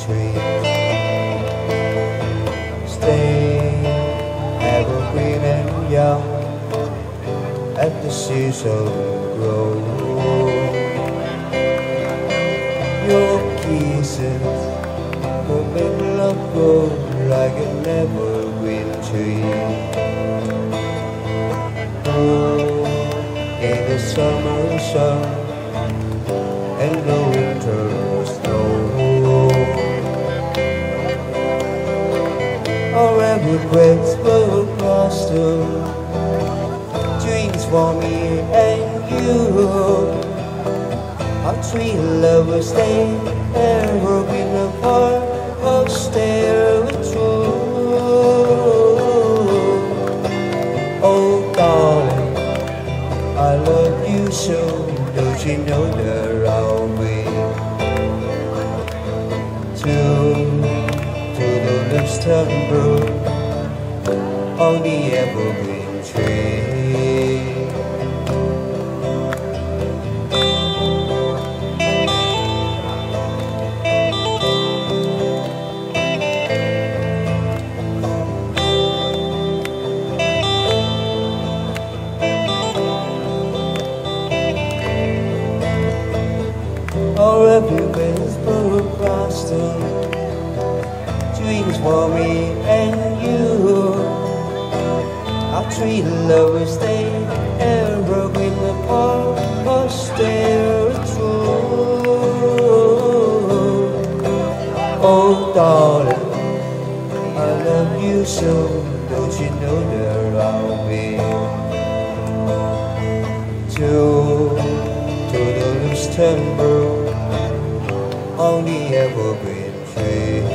tree. Stay evergreen and young at the season grow. Your kisses will make love grow like an evergreen tree. Oh, in the summer sun and the winter snow. Our regrets will blossom, dreams for me and you. Our three lovers stay evergreen apart, or stay true. Oh darling, I love you so, don't you know that I'll be to the leaves turn blue on the evergreen tree. Or everywhere's blue blossom, dreams for me and you. Our three lovers stay evergreen apart, or stay true. Oh darling, I love you so, don't you know that I'll be to the leaves turn blue on the evergreen tree.